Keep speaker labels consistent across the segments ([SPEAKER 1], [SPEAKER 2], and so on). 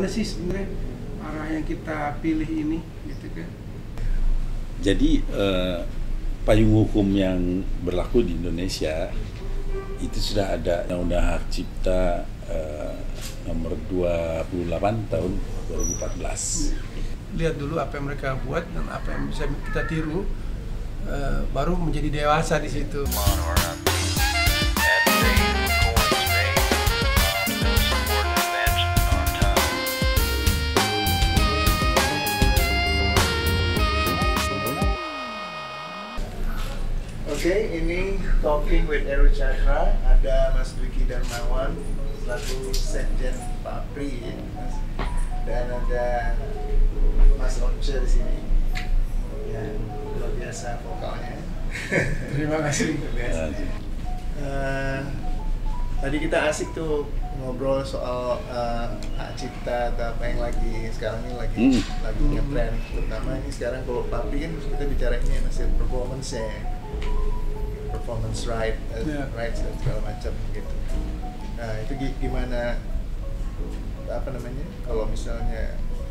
[SPEAKER 1] kemana sih sebenarnya arah yang kita pilih ini, gitu kan?
[SPEAKER 2] Jadi payung hukum yang berlaku di Indonesia itu sudah ada Undang-Undang Hak Cipta nomor 28 tahun 2014.
[SPEAKER 1] Lihat dulu apa yang mereka buat dan apa yang bisa kita tiru, baru menjadi dewasa di situ.
[SPEAKER 3] Oke, ini Talking with Eru Cakra, ada Mas Dwiki Darmawan selaku Sekjen Papri, dan ada Mas Once di sini yang luar biasa vokalnya.
[SPEAKER 1] Terima kasih.
[SPEAKER 3] Tadi kita asik tuh ngobrol soal hak cipta atau apa yang lagi sekarang ini lagi ngetren, terutama ini sekarang kalau Papri kan kita bicara ini masih performance rights dan segala macam gitu. Nah itu gimana apa namanya kalau misalnya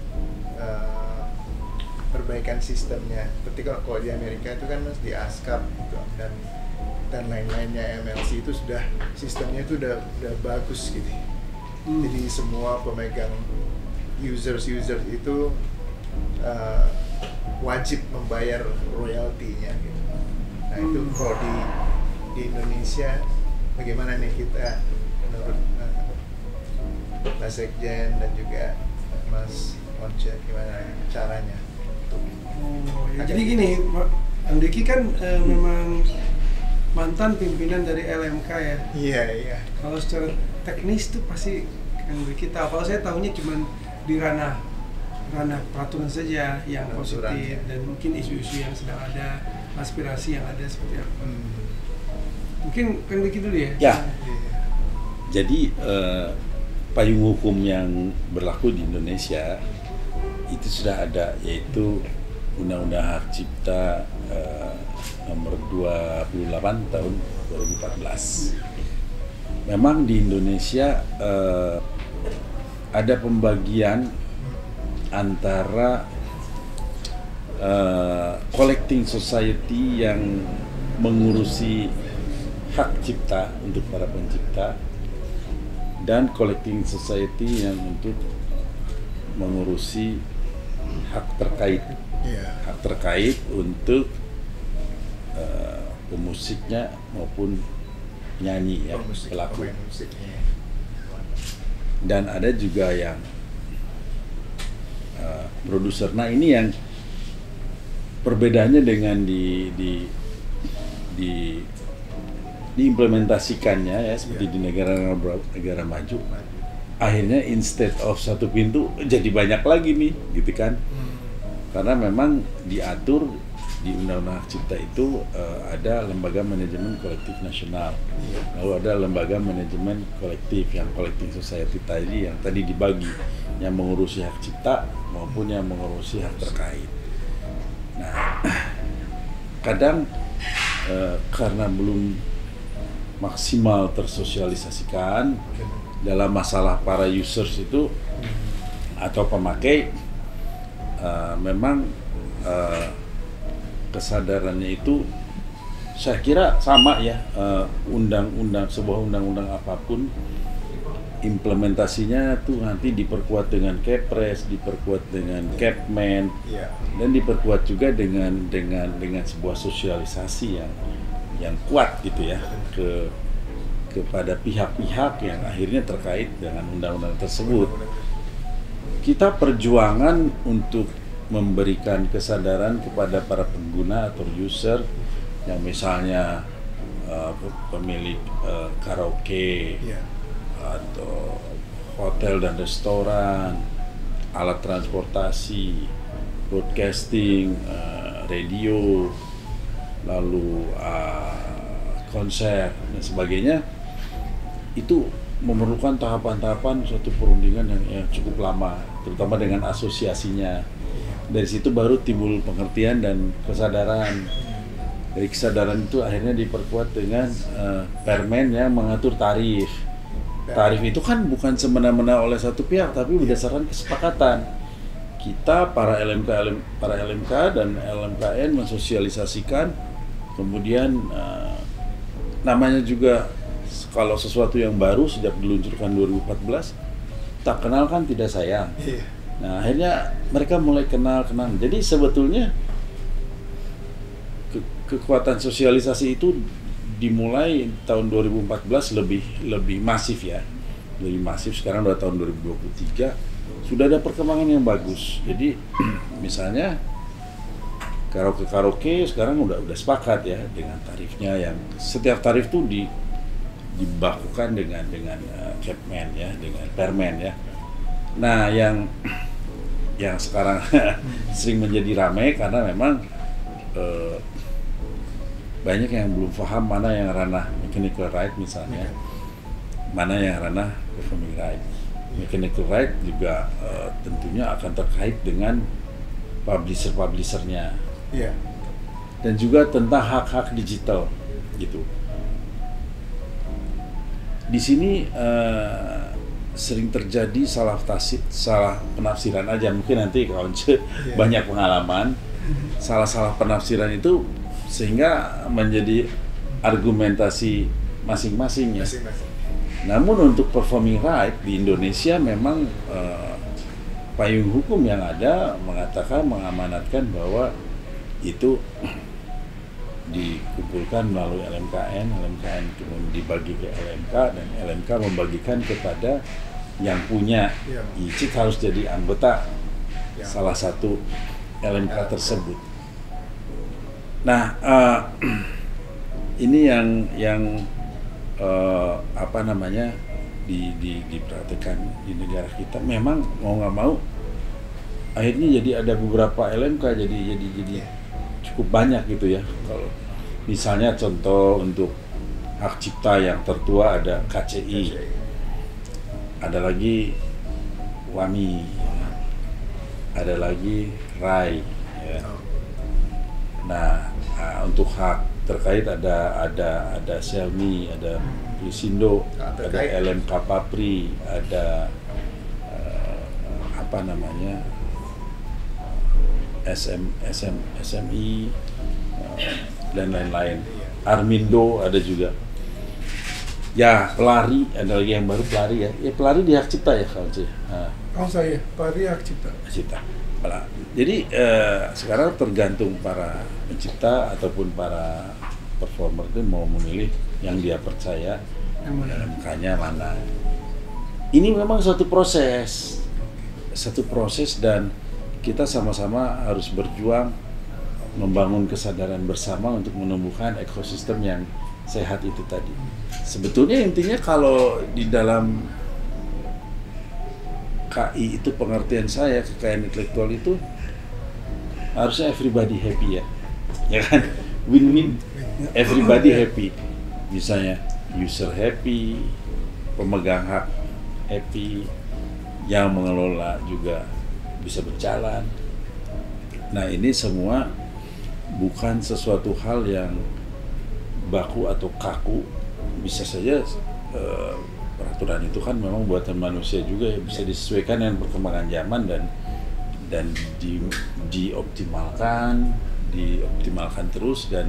[SPEAKER 3] perbaikan sistemnya, seperti kalau di Amerika itu kan mas di ASCAP gitu, dan lain-lainnya, MLC itu sudah sistemnya itu udah bagus gitu. Jadi semua pemegang users itu wajib membayar royaltinya gitu. Nah itu kalau di Indonesia bagaimana nih kita menurut Mas Sekjen dan juga Mas Once, gimana caranya?
[SPEAKER 1] Jadi gini, Bang Diki kan memang mantan pimpinan dari LMK ya.
[SPEAKER 3] Iya.
[SPEAKER 1] Kalau secara teknis tuh pasti Bang Diki tahu. Kalau saya tahunya cuma di ranah peraturan saja yang positif dan mungkin isu-isu yang sedang ada, aspirasi yang ada seperti apa. Mungkin Kang Diki dulu ya.
[SPEAKER 2] Ya. Jadi payung hukum yang berlaku di Indonesia itu sudah ada, yaitu Undang-Undang Hak Cipta nomor 28 tahun 2014. Memang di Indonesia ada pembagian antara collecting society yang mengurusi hak cipta untuk para pencipta dan collecting society yang untuk mengurusi hak terkait, hak terkait untuk pemusiknya maupun penyanyi ya, pelaku. Dan ada juga yang produser. Nah ini yang perbedaannya dengan diimplementasikannya ya, seperti di negara maju. Akhirnya instead of satu pintu jadi banyak lagi nih, gitu kan? Karena memang diatur di Undang-Undang Hak Cipta itu ada lembaga manajemen kolektif nasional, lalu ada lembaga manajemen kolektif yang collecting society tadi yang tadi dibagi, yang mengurusi hak cipta maupun yang mengurusi hak terkait. Nah, kadang karena belum maksimal tersosialisasikan dalam masalah para users itu atau pemakai, memang kesadarannya itu saya kira sama ya, sebuah undang-undang apapun implementasinya tuh nanti diperkuat dengan Kepres, diperkuat dengan Kepmen, dan diperkuat juga dengan sebuah sosialisasi yang kuat gitu ya kepada pihak-pihak yang akhirnya terkait dengan undang-undang tersebut. Kita perjuangan untuk memberikan kesadaran kepada para pengguna atau user yang misalnya pemilik karaoke atau hotel dan restoran, alat transportasi, broadcasting, radio, lalu konser dan sebagainya, itu memerlukan tahapan-tahapan suatu perundingan yang cukup lama, terutama dengan asosiasinya. Dari situ baru timbul pengertian dan kesadaran. Dari kesadaran itu akhirnya diperkuat dengan permen yang mengatur tarif. Tarif itu kan bukan semena-mena oleh satu pihak, tapi berdasarkan kesepakatan. Kita para LMK dan LMKN mensosialisasikan, kemudian namanya juga kalau sesuatu yang baru sejak diluncurkan 2014, tak kenal kan tidak sayang. Nah akhirnya mereka mulai kenal. Jadi sebetulnya kekuatan sosialisasi itu dimulai tahun 2014 lebih masif ya, lebih masif. Sekarang udah tahun 2023 sudah ada perkembangan yang bagus. Jadi misalnya karaoke sekarang udah sepakat ya dengan tarifnya, yang setiap tarif tuh dibakukan dengan Capman ya, dengan Permen ya. Nah yang sekarang sering menjadi ramai karena memang banyak yang belum paham mana yang ranah mechanical right misalnya, mana yang ranah performing right. Mechanical right juga tentunya akan terkait dengan publisher-publishernya, dan juga tentang hak-hak digital gitu. Di sini sering terjadi salah penafsiran aja, mungkin nanti kawan banyak pengalaman salah penafsiran itu sehingga menjadi argumentasi masing-masing ya. Namun untuk performing right di Indonesia memang payung hukum yang ada mengamanatkan bahwa itu dikumpulkan melalui LMKN kemudian dibagi ke LMK, dan LMK membagikan kepada yang punya izin harus jadi anggota salah satu LMK tersebut. Nah, ini yang diperhatikan di negara kita. Memang mau nggak mau akhirnya jadi ada beberapa LMK jadi cukup banyak gitu ya. Kalau misalnya contoh untuk hak cipta yang tertua ada KCI, ada lagi WAMI, ada lagi RAI ya. Nah, untuk hak terkait ada Selmi, ada Prisindo, ada LMK Papri, ada SMI dan lain-lain. Armindo ada juga. Ya, pelari ada lagi yang baru, pelari ya. Ya pelari di hak cipta ya kalau sih.
[SPEAKER 1] Saya pelari hak cipta. Jadi sekarang tergantung para pencipta ataupun para performer itu mau memilih yang dia percaya LMK-nya mana. Ini memang suatu proses dan kita sama-sama harus berjuang membangun kesadaran bersama untuk menumbuhkan ekosistem yang sehat itu tadi. Sebetulnya intinya kalau di dalam KI itu pengertian saya, kekayaan intelektual itu harusnya everybody happy ya kan, win-win, everybody happy. Misalnya user happy, pemegang hak happy, yang mengelola juga bisa berjalan. Nah ini semua bukan sesuatu hal yang baku atau kaku, bisa saja peraturan itu kan memang buatan manusia juga ya, bisa disesuaikan dengan perkembangan zaman dan dioptimalkan terus. Dan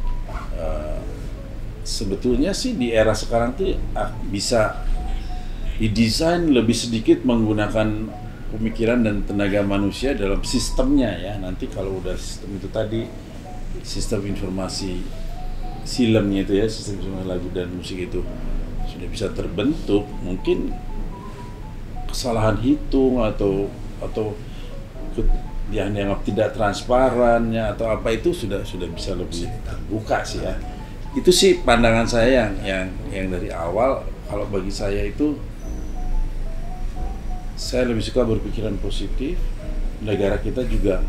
[SPEAKER 1] sebetulnya sih di era sekarang tuh bisa didesain lebih sedikit menggunakan pemikiran dan tenaga manusia dalam sistemnya ya. Nanti kalau udah sistem itu tadi, sistem informasi filmnya itu ya, sistem informasi lagu dan musik itu sudah bisa terbentuk, mungkin kesalahan hitung atau yang dianggap tidak transparannya atau apa itu sudah bisa lebih terbuka sih ya. Itu sih pandangan saya yang dari awal. Kalau bagi saya itu, saya lebih suka berpikiran positif. Negara kita juga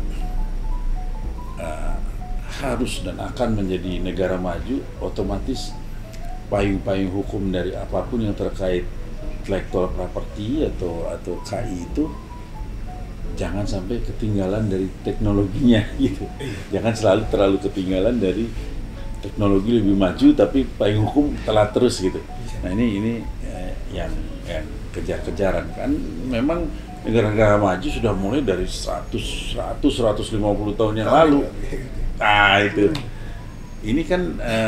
[SPEAKER 1] harus dan akan menjadi negara maju, otomatis payung-payung hukum dari apapun yang terkait intellectual property atau KI itu jangan sampai ketinggalan dari teknologinya gitu. Jangan terlalu ketinggalan dari teknologi lebih maju tapi payung hukum telat terus gitu. Nah ini
[SPEAKER 2] yang kejar-kejaran kan. Memang negara-negara maju sudah mulai dari 150 tahun yang lalu. Nah itu, ini kan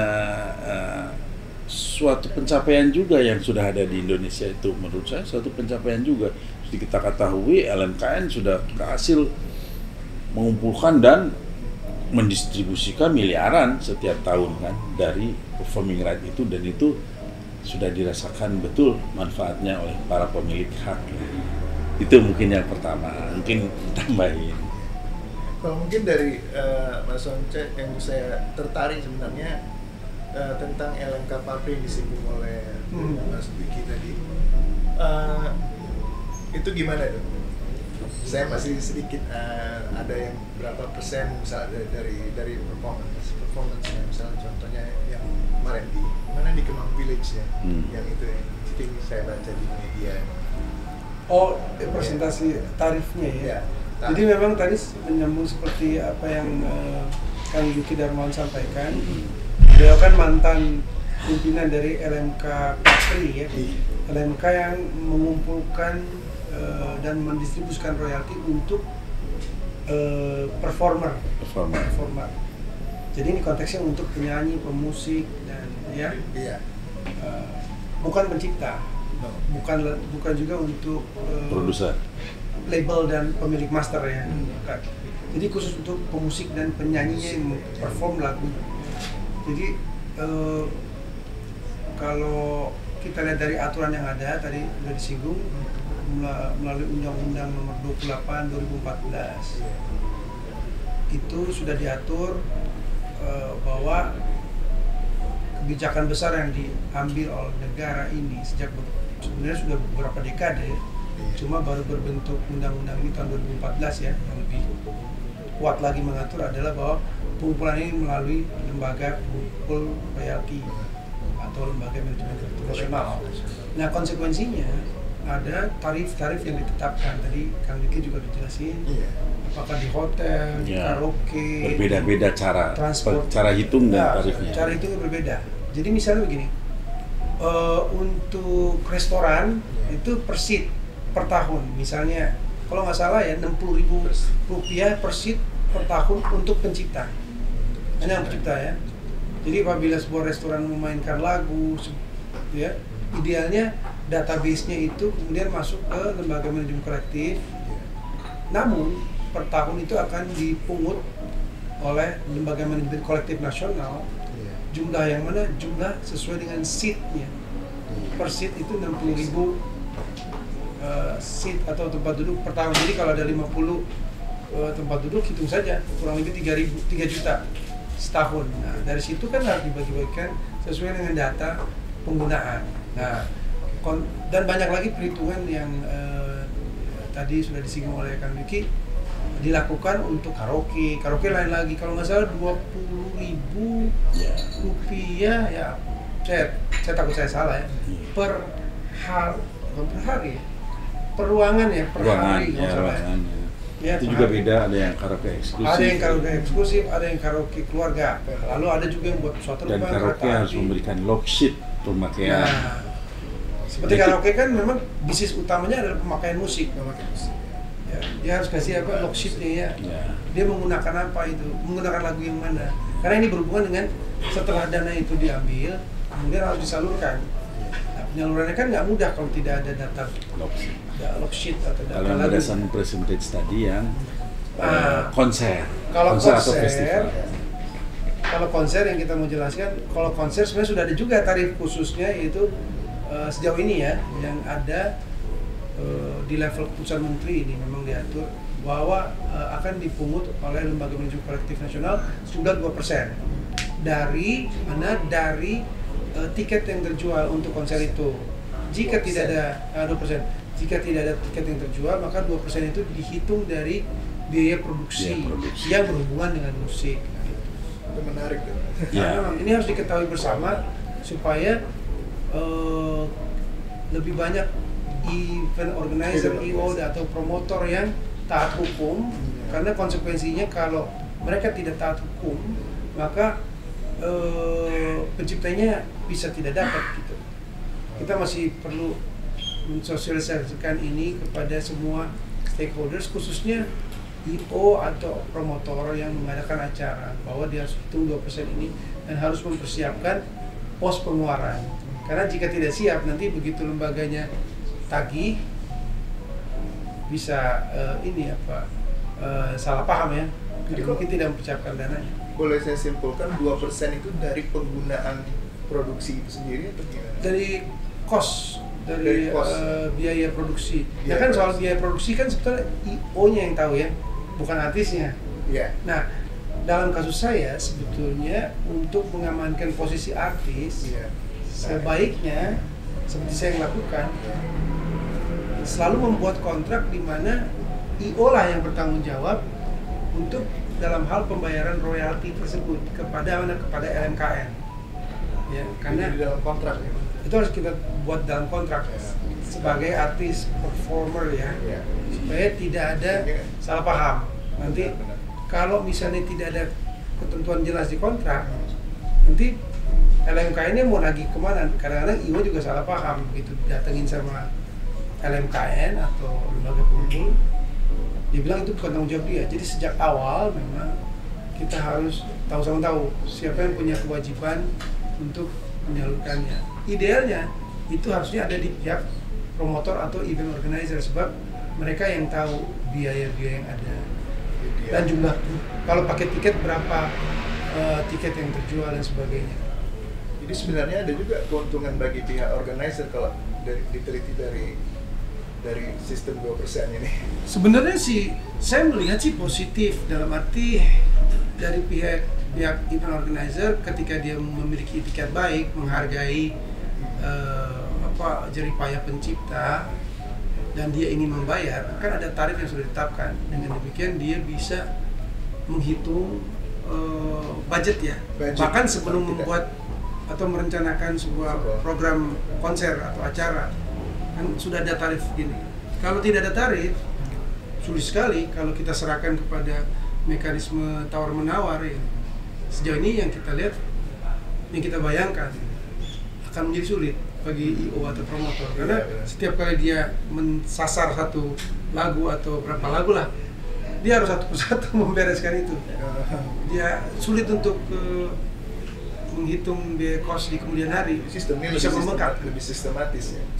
[SPEAKER 2] suatu pencapaian juga yang sudah ada di Indonesia itu, menurut saya suatu pencapaian juga. Jadi kita ketahui LMKN sudah berhasil mengumpulkan dan mendistribusikan miliaran setiap tahun kan dari performing right itu, dan itu sudah dirasakan betul manfaatnya oleh para pemilik hak. Itu mungkin yang pertama, mungkin tambahin.
[SPEAKER 3] Kalau mungkin dari Mas Once yang saya tertarik sebenarnya tentang LMK Papri yang disinggung oleh Mas Dwiki tadi, itu gimana dong? Saya masih sedikit ada yang berapa persen misalnya dari performance-nya, misalnya contohnya yang kemarin di Kemang Village ya, yang itu yang sering saya baca di media.
[SPEAKER 1] Oh, presentasi tarifnya ya.
[SPEAKER 3] Ya,
[SPEAKER 1] Jadi memang tadi menyambung seperti apa yang Kang Yuki Darmawan sampaikan. Beliau kan mantan pimpinan dari LMK Papri ya. LMK yang mengumpulkan dan mendistribusikan royalti untuk performer. Jadi ini konteksnya untuk penyanyi, pemusik dan ya.
[SPEAKER 3] Iya.
[SPEAKER 1] Bukan pencipta. Bukan juga untuk
[SPEAKER 2] Produser,
[SPEAKER 1] label dan pemilik master ya. Bukan. Jadi khusus untuk pemusik dan penyanyinya yang perform lagu. Jadi kalau kita lihat dari aturan yang ada tadi sudah disinggung melalui Undang-Undang Nomor 28 2014 itu sudah diatur bahwa kebijakan besar yang diambil oleh negara ini sejak sebenarnya sudah beberapa dekade, cuma baru berbentuk undang-undang ini tahun 2014 ya, yang lebih kuat lagi mengatur adalah bahwa pengumpulan ini melalui lembaga pengumpul royalti atau lembaga manajemen nasional. Nah konsekuensinya ada tarif-tarif yang ditetapkan, tadi Kang Diki juga dijelasin, apakah di hotel, di karaoke,
[SPEAKER 2] berbeda-beda cara hitung dan tarifnya.
[SPEAKER 1] Cara hitungnya berbeda. Jadi misalnya begini, untuk restoran itu per seat per tahun, misalnya kalau nggak salah ya 60.000 rupiah per seat per tahun untuk pencipta, hanya pencipta ya. Jadi apabila sebuah restoran memainkan lagu, ya idealnya database-nya itu kemudian masuk ke lembaga manajemen kolektif. Namun per tahun itu akan dipungut oleh lembaga manajemen kolektif nasional. Jumlah yang mana? Jumlah sesuai dengan seat-nya. Per seat itu 60.000 seat atau tempat duduk per tahun. Jadi kalau ada 50 tempat duduk, hitung saja kurang lebih 3 juta setahun. Nah dari situ kan harus dibagi-bagikan sesuai dengan data penggunaan. Nah dan banyak lagi perhitungan yang tadi sudah disinggung oleh Kang Diki, dilakukan untuk karaoke lain lagi. Kalau nggak salah 20.000 rupiah ya, saya takut saya salah ya, per hari, per ruangan ya, per hari kalau salah ya. Itu juga beda, ada yang karaoke eksklusif, ada yang karaoke keluarga, lalu ada juga yang buat suatu
[SPEAKER 2] dan karaoke harus memberikan log sheet pemakaian.
[SPEAKER 1] Seperti karaoke kan memang bisnis utamanya adalah pemakaian musik. Ya, dia harus kasih apa log sheet-nya ya. Dia menggunakan apa itu, menggunakan lagu yang mana. Karena ini berhubungan dengan setelah dana itu diambil, kemudian harus disalurkan. Nah, penyalurannya kan nggak mudah kalau tidak ada data log sheet atau data lagu.
[SPEAKER 2] Kalau berdasarkan percentage tadi yang konser
[SPEAKER 1] atau
[SPEAKER 2] festival.
[SPEAKER 1] Kalau konser yang kita mau jelaskan, kalau konser sebenarnya sudah ada juga tarif khususnya, yaitu sejauh ini ya, yang ada di level keputusan menteri ini memang diatur bahwa akan dipungut oleh lembaga manajemen kolektif nasional sudah 2% dari mana, dari tiket yang terjual untuk konser itu. Jika tidak ada 2%, jika tidak ada tiket yang terjual, maka 2% itu dihitung dari biaya produksi yang berhubungan dengan musik.
[SPEAKER 3] Itu menarik tuh.
[SPEAKER 1] Nah, ini harus diketahui bersama supaya lebih banyak event organizer, EO atau promotor yang taat hukum, karena konsekuensinya kalau mereka tidak taat hukum, maka penciptanya bisa tidak dapat gitu. Kita masih perlu mensosialisasikan ini kepada semua stakeholders, khususnya IO atau promotor yang mengadakan acara, bahwa dia harus hitung 2% ini dan harus mempersiapkan pos pengeluaran. Karena jika tidak siap, nanti begitu lembaganya tagih bisa salah paham ya. Jadi mungkin tidak mempersiapkan dananya.
[SPEAKER 3] Boleh saya simpulkan 2% itu dari penggunaan produksi itu sendiri atau gimana?
[SPEAKER 1] Dari cost, dari biaya produksi. Ya kan soal biaya produksi kan sebetulnya IO-nya yang tahu ya, bukan artisnya.
[SPEAKER 3] Iya.
[SPEAKER 1] Nah, dalam kasus saya sebetulnya untuk mengamankan posisi artis, sebaiknya seperti saya yang lakukan, selalu membuat kontrak di mana IO lah yang bertanggung jawab untuk dalam hal pembayaran royalti tersebut kepada LMKN. Ya, karena
[SPEAKER 3] di dalam kontrak ya.
[SPEAKER 1] Itu harus kita buat dalam kontrak sebagai artis performer ya, supaya tidak ada salah paham. Nanti kalau misalnya tidak ada ketentuan jelas di kontrak, nanti LMKN-nya mau nagih kemana? Kadang-kadang IO juga salah paham gitu, datengin sama LMKN atau lembaga pengumpul, dia bilang itu bukan tanggung jawab dia. Jadi sejak awal memang kita harus tahu siapa yang punya kewajiban untuk menyalurkannya. Idealnya itu harusnya ada di pihak promotor atau event organizer, sebab mereka yang tahu biaya-biaya yang ada dan jumlah, kalau pakai tiket berapa tiket yang terjual dan sebagainya.
[SPEAKER 3] Jadi sebenarnya ada juga keuntungan bagi pihak organizer kalau diteliti dari sistem 2% ini. Sebenarnya
[SPEAKER 1] sih saya melihat sih positif, dalam arti dari pihak event organizer ketika dia memiliki etikat baik, menghargai jerih payah pencipta dan dia ingin membayar, kan ada tarif yang sudah ditetapkan. Dengan demikian dia bisa menghitung budget ya. Bahkan sebelum membuat atau merencanakan sebuah program konser atau acara, kan sudah ada tarif gini. Kalau tidak ada tarif, sulit sekali kalau kita serahkan kepada mekanisme tawar-menawar ya. Sejauh ini yang kita lihat, yang kita bayangkan akan menjadi sulit bagi IO atau promotor, karena setiap kali dia mensasar satu lagu atau berapa lagu lah, dia harus satu persatu membereskan itu. Dia sulit untuk menghitung biaya kos di kemudian hari.
[SPEAKER 3] Sistemnya
[SPEAKER 1] bisa membengkak,
[SPEAKER 3] lebih sistematis ya.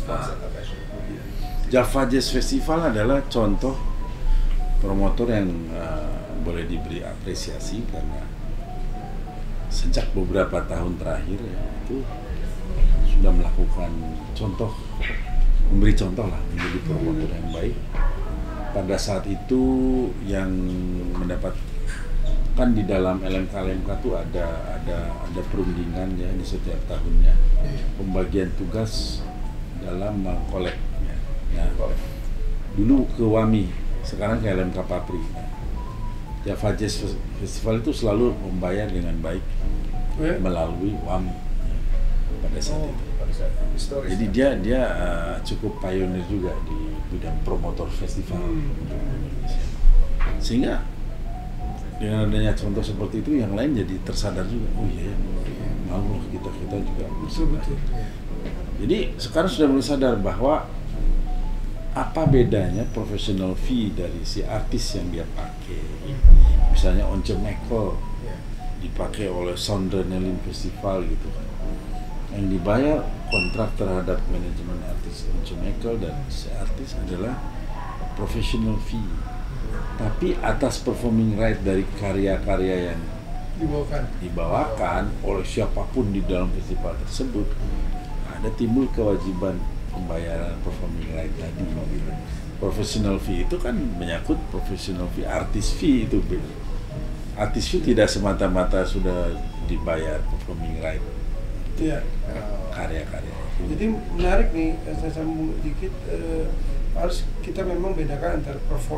[SPEAKER 2] Java Jazz Festival adalah contoh promotor yang boleh diberi apresiasi, karena sejak beberapa tahun terakhir ya, itu sudah melakukan memberi contoh lah, menjadi promotor yang baik. Pada saat itu yang mendapatkan di dalam LMK itu ada perundingan ya di setiap tahunnya, pembagian tugas dalam kolek. Ya, dulu ke WAMI, sekarang ke LMK Papri. Java Jazz Festival itu selalu membayar dengan baik melalui WAMI pada saat itu. Jadi dia cukup pionir juga di bidang promotor festival untuk Indonesia. Sehingga dengan adanya contoh seperti itu, yang lain jadi tersadar juga. Oh iya, mau kita juga.
[SPEAKER 1] Betul.
[SPEAKER 2] Jadi sekarang sudah mulai sadar bahwa apa bedanya professional fee dari si artis yang dia pakai. Misalnya Once Michael dipakai oleh Soundernelin Festival gitu kan, yang dibayar kontrak terhadap manajemen artis Once Michael dan si artis adalah professional fee, tapi atas performing right dari karya-karya yang dibawakan oleh siapapun di dalam festival tersebut, ada timbul kewajiban pembayaran performing right tadi. Professional fee itu kan menyangkut professional fee, artis fee itu beda. Artis fee tidak semata-mata sudah dibayar performing right.
[SPEAKER 1] Iya.
[SPEAKER 2] Karya-karya.
[SPEAKER 1] Jadi menarik nih, saya sambung dikit, harus kita memang bedakan antara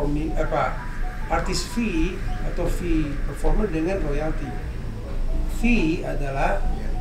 [SPEAKER 1] artis fee atau fee performer dengan royalty. Fee adalah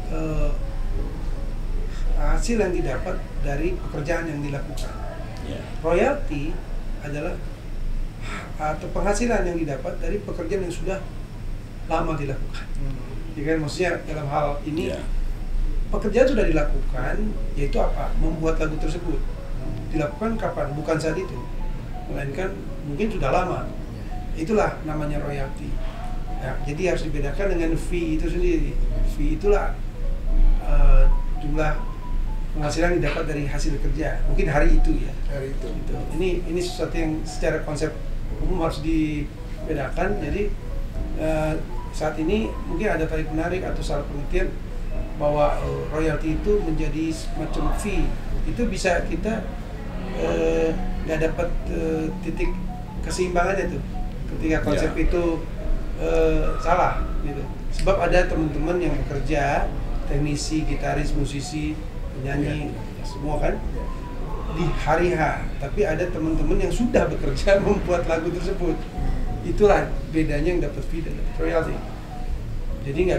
[SPEAKER 1] hasil yang didapat dari pekerjaan yang dilakukan. Royalty adalah atau penghasilan yang didapat dari pekerjaan yang sudah lama dilakukan. Jadi kan maksudnya dalam hal ini pekerjaan sudah dilakukan, yaitu apa? Membuat lagu tersebut. dilakukan kapan? Bukan saat itu, melainkan mungkin sudah lama. Itulah namanya royalti. Ya, jadi harus dibedakan dengan fee itu sendiri. Fee itulah jumlah penghasilan yang didapat dari hasil kerja. Mungkin hari itu ya.
[SPEAKER 3] Hari itu.
[SPEAKER 1] Gitu. Ini sesuatu yang secara konsep umum harus dibedakan. Jadi saat ini mungkin ada tarik menarik atau salah pengertian bahwa royalti itu menjadi semacam fee. Itu bisa kita nggak dapat titik keseimbangannya tuh ketika konsep itu salah gitu. Sebab ada teman-teman yang bekerja, teknisi, gitaris, musisi, penyanyi, semua kan di hari H. Tapi ada teman-teman yang sudah bekerja membuat lagu tersebut. Itulah bedanya yang dapat fee dan dapat royalti. Jadi nggak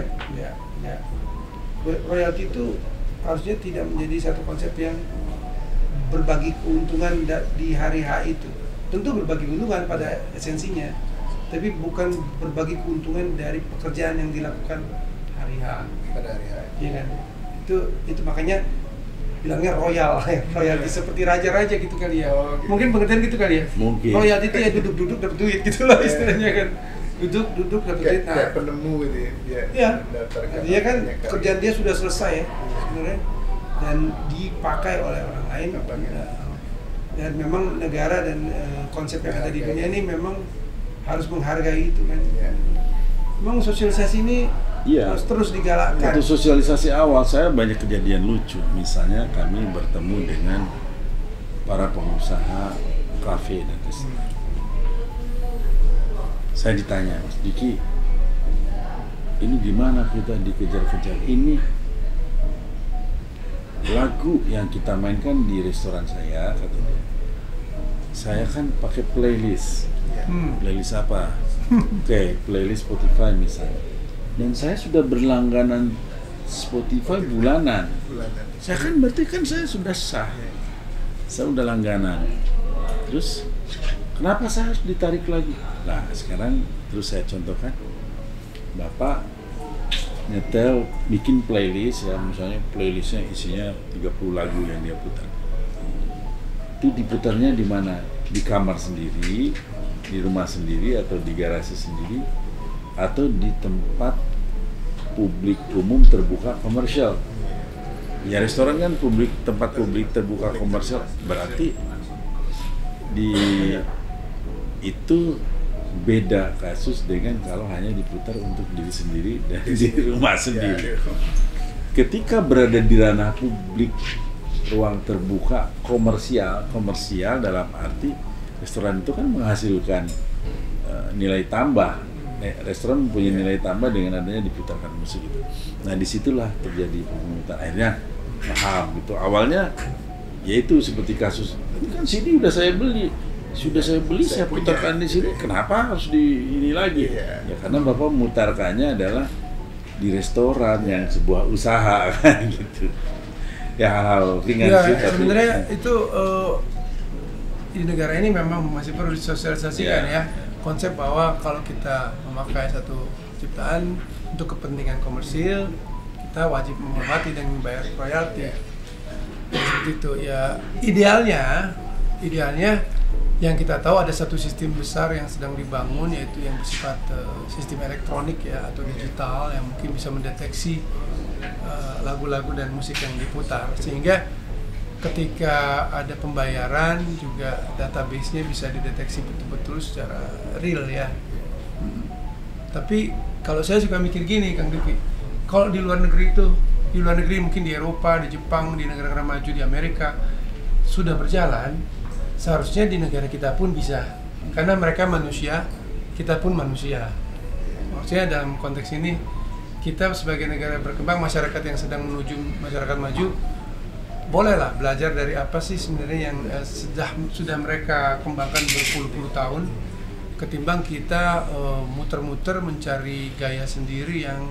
[SPEAKER 1] royalti itu harusnya tidak menjadi satu konsep yang berbagi keuntungan di hari H itu. Tentu berbagi keuntungan pada esensinya, tapi bukan berbagi keuntungan dari pekerjaan yang dilakukan hari H.
[SPEAKER 3] Pada hari H.
[SPEAKER 1] Iya kan? Itu makanya bilangnya royalti seperti raja-raja gitu kali ya.
[SPEAKER 3] Oh, gitu.
[SPEAKER 1] Mungkin pengertian gitu kali ya.
[SPEAKER 2] Mungkin.
[SPEAKER 1] Royalti itu ya duduk-duduk dapat duit gitulah istilahnya kan. Duduk dapat duit.
[SPEAKER 3] Kayak penemu gitu ya.
[SPEAKER 1] Iya.
[SPEAKER 3] Mendaftarkan
[SPEAKER 1] Dia kan
[SPEAKER 3] namanya kali.
[SPEAKER 1] kerjaan dia sudah selesai ya sebenarnya dan dipakai oleh orang lain. Dan memang negara dan konsep yang ada di dunia ini memang harus menghargai itu kan.
[SPEAKER 3] Ya.
[SPEAKER 1] Memang sosialisasi ini harus terus digalakkan.
[SPEAKER 2] Waktu sosialisasi awal saya banyak kejadian lucu. Misalnya kami bertemu dengan para pengusaha kafe dan restoran. Saya ditanya, Mas Diki, ini gimana kita dikejar-kejar? Ini lagu yang kita mainkan di restoran saya, kata dia. Saya kan pakai playlist. Playlist apa? Oke, playlist Spotify misalnya. Dan saya sudah berlangganan Spotify bulanan. Saya kan berarti kan saya sudah sah. Saya udah langganan. Terus kenapa saya harus ditarik lagi? Nah, sekarang terus saya contohkan. Bapak nyetel bikin playlist ya, misalnya playlistnya isinya 30 lagu yang dia putar. Itu diputarnya di mana? Di kamar sendiri, di rumah sendiri, atau di garasi sendiri, atau di tempat publik umum terbuka komersial. Ya restoran kan tempat publik terbuka komersial, berarti di itu beda kasus dengan kalau hanya diputar untuk diri sendiri dan di rumah sendiri. Ketika berada di ranah publik, ruang terbuka komersial dalam arti restoran itu kan menghasilkan nilai tambah. Restoran mempunyai nilai tambah dengan adanya diputarkan musik itu. Nah disitulah terjadi pemungutan. Akhirnya paham gitu. Awalnya yaitu seperti kasus ini kan CD saya putarkan di sini. Kenapa harus di ini lagi? Ya karena Bapak memutarkannya adalah di restoran yang sebuah usaha kan gitu. Ya hal-hal ringan sih.
[SPEAKER 1] Sebenarnya itu di negara ini memang masih perlu disosialisasikan ya. Konsep bahwa kalau kita memakai satu ciptaan untuk kepentingan komersil, kita wajib menghormati dan membayar royalti. Seperti itu ya. Idealnya yang kita tahu ada satu sistem besar yang sedang dibangun, yaitu yang bersifat sistem elektronik ya atau digital yang mungkin bisa mendeteksi lagu-lagu dan musik yang diputar, sehingga ketika ada pembayaran juga database-nya bisa dideteksi betul-betul secara real ya. Tapi kalau saya suka mikir gini Kang Diki, kalau di luar negeri mungkin di Eropa, di Jepang, di negara-negara maju, di Amerika sudah berjalan, seharusnya di negara kita pun bisa, karena mereka manusia, kita pun manusia. Maksudnya dalam konteks ini kita sebagai negara berkembang, masyarakat yang sedang menuju masyarakat maju, bolehlah belajar dari apa sih sebenarnya yang sudah mereka kembangkan berpuluh-puluh tahun, ketimbang kita muter-muter mencari gaya sendiri yang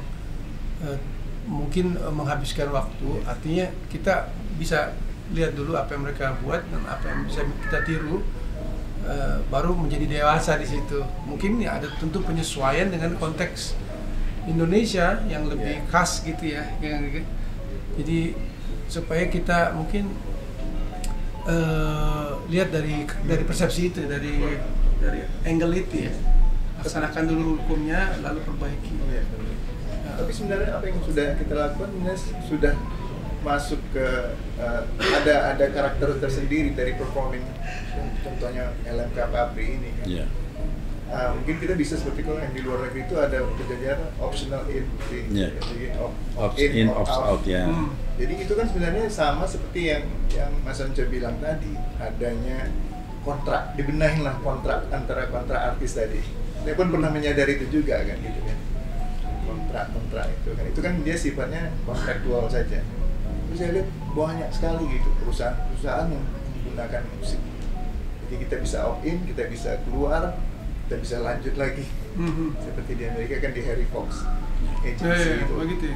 [SPEAKER 1] mungkin menghabiskan waktu. Artinya kita bisa lihat dulu apa yang mereka buat dan apa yang bisa kita tiru, baru menjadi dewasa di situ. Mungkin ya ada tentu penyesuaian dengan konteks Indonesia yang lebih khas gitu ya. Jadi supaya kita mungkin lihat dari persepsi itu, dari angle itu ya. Laksanakan dulu hukumnya, lalu perbaiki.
[SPEAKER 3] Iya, benar. Tapi sebenarnya apa yang sudah kita lakukan sebenarnya sudah masuk ke ada karakter tersendiri dari performing, contohnya LMK Papri ini kan.
[SPEAKER 2] Yeah.
[SPEAKER 3] Mungkin kita bisa seperti kalau yang di luar negeri itu ada perjanjian optional in,
[SPEAKER 2] Yeah.
[SPEAKER 3] jadi
[SPEAKER 2] Opt out ya.
[SPEAKER 3] Jadi itu kan sebenarnya sama seperti yang Mas Once bilang tadi, adanya kontrak, dibenahin lah kontrak antara kontrak artis tadi. Saya pun pernah menyadari itu juga kan gitu kan. Kontrak itu kan dia sifatnya kontraktual saja. Terus saya lihat banyak sekali gitu perusahaan yang menggunakan musik. Jadi kita bisa opt in, kita bisa keluar, kita bisa lanjut lagi. Seperti di Amerika kan di Harry Fox agency itu.
[SPEAKER 1] Begitu.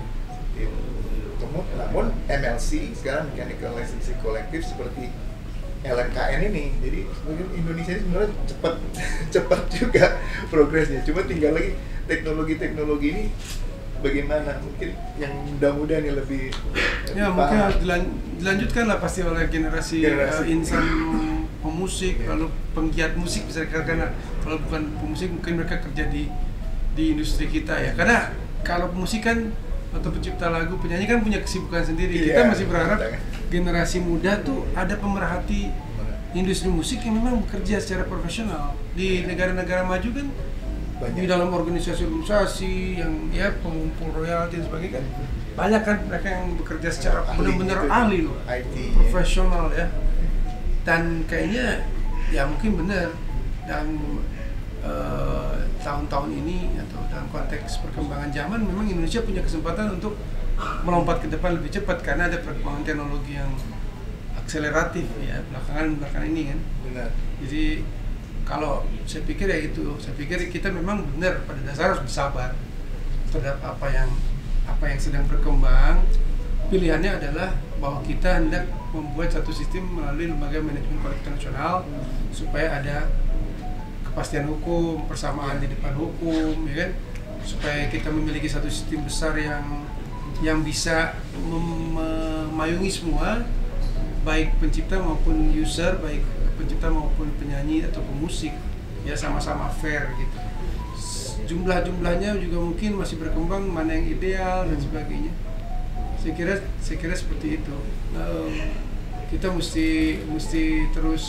[SPEAKER 3] Namun MLC sekarang Mechanical Licensing Collective seperti LMKN ini, jadi Indonesia ini sebenarnya cepat juga progresnya. Cuma tinggal lagi teknologi ini bagaimana, mungkin yang muda-muda nih lebih
[SPEAKER 1] ya mungkin
[SPEAKER 3] paham.
[SPEAKER 1] harus dilanjutkan lah pasti oleh generasi insan pemusik, lalu penggiat musik bisa dikatakan. Kalau bukan pemusik mungkin mereka kerja di industri kita ya, karena kalau pemusik kan atau pencipta lagu, penyanyi kan punya kesibukan sendiri. Kita masih berharap generasi muda tuh ada pemerhati industri musik yang memang bekerja secara profesional. Di negara-negara maju kan di dalam organisasi-organisasi yang ya pengumpul royalti dan sebagainya kan banyak kan mereka yang bekerja secara benar-benar ahli loh,
[SPEAKER 3] IT,
[SPEAKER 1] profesional ya. Dan kayaknya ya mungkin benar dan tahun-tahun ini atau dalam konteks perkembangan zaman memang Indonesia punya kesempatan untuk melompat ke depan lebih cepat karena ada perkembangan teknologi yang akseleratif ya belakangan ini kan.
[SPEAKER 3] Benar.
[SPEAKER 1] Jadi kalau saya pikir ya itu, saya pikir kita memang benar pada dasar harus bersabar terhadap apa yang sedang berkembang. Pilihannya adalah bahwa kita hendak membuat satu sistem melalui lembaga manajemen kolektif nasional supaya ada kepastian hukum, persamaan di depan hukum, ya kan? Supaya kita memiliki satu sistem besar yang bisa memayungi semua, baik pencipta maupun user, baik pencipta maupun penyanyi atau pemusik, ya sama-sama fair gitu. Jumlah-jumlahnya juga mungkin masih berkembang, mana yang ideal dan sebagainya. Saya kira seperti itu. Kita mesti terus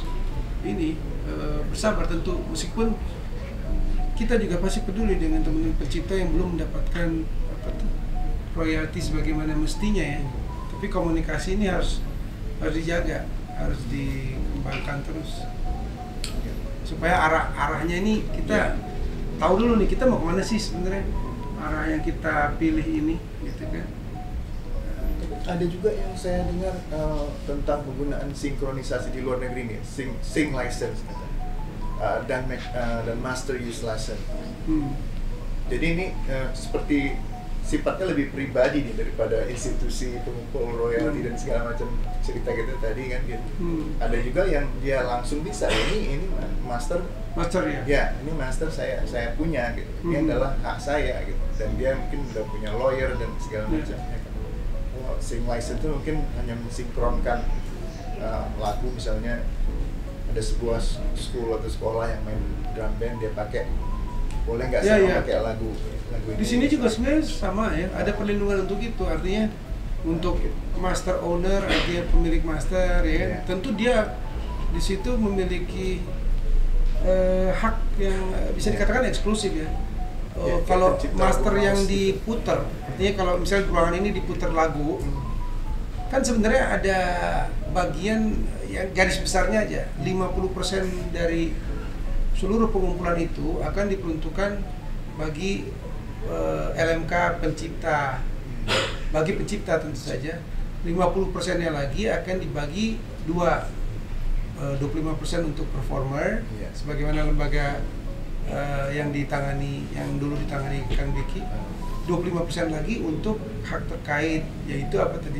[SPEAKER 1] bersabar tentu, meskipun kita juga pasti peduli dengan teman-teman pencipta yang belum mendapatkan royalti sebagaimana mestinya ya. Tapi komunikasi ini harus dijaga, harus dikembangkan terus supaya arahnya ini kita tahu dulu nih kita mau kemana sih sebenarnya, arah yang kita pilih ini gitu kan.
[SPEAKER 3] Ada juga yang saya dengar tentang penggunaan sinkronisasi di luar negeri nih, sync license dan master use license. Jadi ini seperti sifatnya lebih pribadi nih daripada institusi pengumpul royalti dan segala macam cerita gitu tadi kan gitu. Ada juga yang dia langsung bisa ini master ya. Ya, ini master saya punya gitu. Ini adalah hak saya gitu. Dan dia mungkin udah punya lawyer dan segala macamnya. Sync license itu mungkin hanya mensinkronkan lagu, misalnya ada sebuah school atau sekolah yang main drum band, dia pakai boleh nggak sih pakai lagu ini.
[SPEAKER 1] Di sini juga sebenarnya sama ya, ada perlindungan untuk itu, artinya untuk master owner, artinya pemilik master ya, tentu dia di situ memiliki hak yang bisa dikatakan eksklusif ya. Kalau master yang diputer, artinya kalau misalnya ruangan ini diputer lagu, kan sebenarnya ada bagian yang garis besarnya aja 50% dari seluruh pengumpulan itu akan diperuntukkan bagi LMK pencipta, bagi pencipta tentu saja. 50%-nya lagi akan dibagi dua, 25% untuk performer, sebagaimana lembaga yang dulu ditangani Kang Diki, 25% lagi untuk hak terkait, yaitu apa tadi,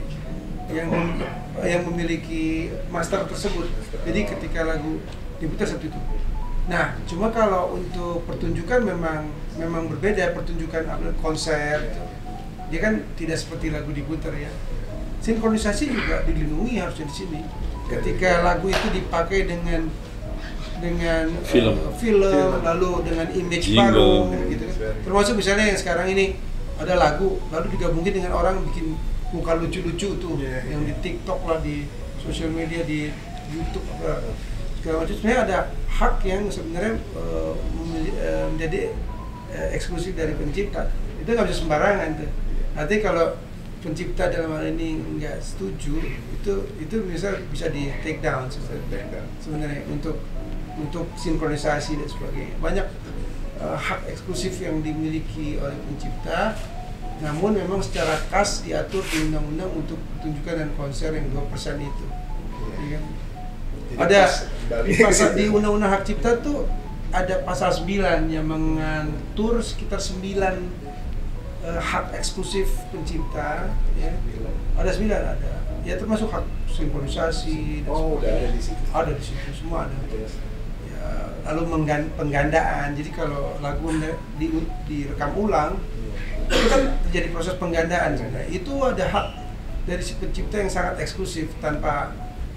[SPEAKER 1] yang memiliki master tersebut. Jadi ketika lagu diputar seperti itu. Nah, cuma kalau untuk pertunjukan memang berbeda, pertunjukan konser itu. Dia kan tidak seperti lagu diputar ya. Sinkronisasi juga dilindungi harusnya di sini. ketika lagu itu dipakai dengan
[SPEAKER 2] Film.
[SPEAKER 1] lalu dengan image
[SPEAKER 2] Jingle.
[SPEAKER 1] baru gitu kan. Termasuk misalnya yang sekarang ini ada lagu lalu digabungin dengan orang bikin muka lucu-lucu tuh yang di TikTok lah, di sosial media, di YouTube apa segala macam. Sebenarnya ada hak yang sebenarnya menjadi eksklusif dari pencipta. Itu nggak bisa sembarangan tuh. Nanti kalau pencipta dalam hal ini nggak setuju, itu bisa di take down sebenarnya untuk sinkronisasi dan sebagainya. Banyak hak eksklusif yang dimiliki oleh pencipta, namun memang secara khas diatur di undang-undang untuk pertunjukan dan konser yang 2% itu. Ya kan? Ada di undang-undang hak cipta tuh ada pasal 9 yang mengatur sekitar 9 hak eksklusif pencipta, ya. Ada 9 ada. Ya termasuk hak sinkronisasi.
[SPEAKER 3] Udah ada di situ.
[SPEAKER 1] Ada di situ, semua ada. Ya, lalu penggandaan. Jadi kalau lagu direkam ulang, itu kan terjadi proses penggandaan sebenarnya. Itu ada hak dari si pencipta yang sangat eksklusif tanpa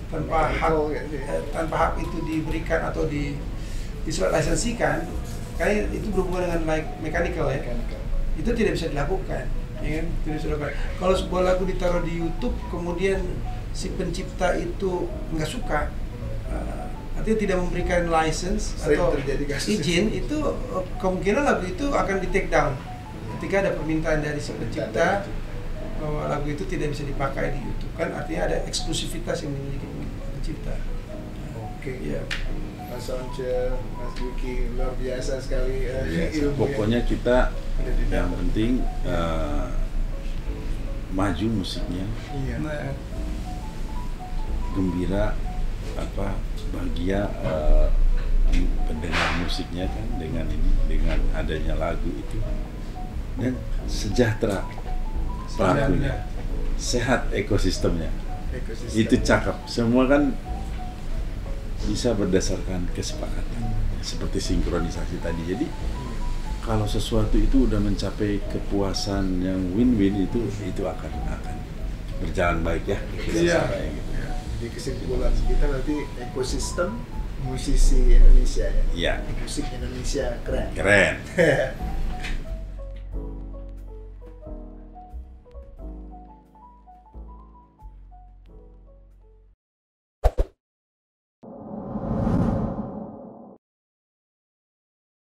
[SPEAKER 1] hak itu diberikan atau dilisensikan, karena itu berhubungan dengan mechanical ya. Itu tidak bisa dilakukan, ya kan? Tidak bisa dilakukan. Kalau sebuah lagu ditaruh di YouTube, kemudian si pencipta itu nggak suka, artinya tidak memberikan license atau izin, itu kemungkinan lagu itu akan di take down. Ketika ada permintaan dari si pencipta bahwa lagu itu tidak bisa dipakai di YouTube, kan artinya ada eksklusivitas yang dimiliki pencipta.
[SPEAKER 3] Oke.
[SPEAKER 1] Ya.
[SPEAKER 3] Mas Once, Mas Dwiki, luar biasa sekali
[SPEAKER 2] Pokoknya kita yang penting maju musiknya, gembira, bahagia pendengar musiknya kan dengan adanya lagu itu, dan sejahtera pelakunya, sehat ekosistemnya. Itu cakep. Semua kan bisa berdasarkan kesepakatan, seperti sinkronisasi tadi. Jadi kalau sesuatu itu udah mencapai kepuasan yang win-win, itu akan berjalan baik ya.
[SPEAKER 3] Iya. Jadi kesimpulan kita berarti ekosistem musisi Indonesia ya.
[SPEAKER 2] Iya.
[SPEAKER 3] Musik Indonesia keren.
[SPEAKER 2] Keren.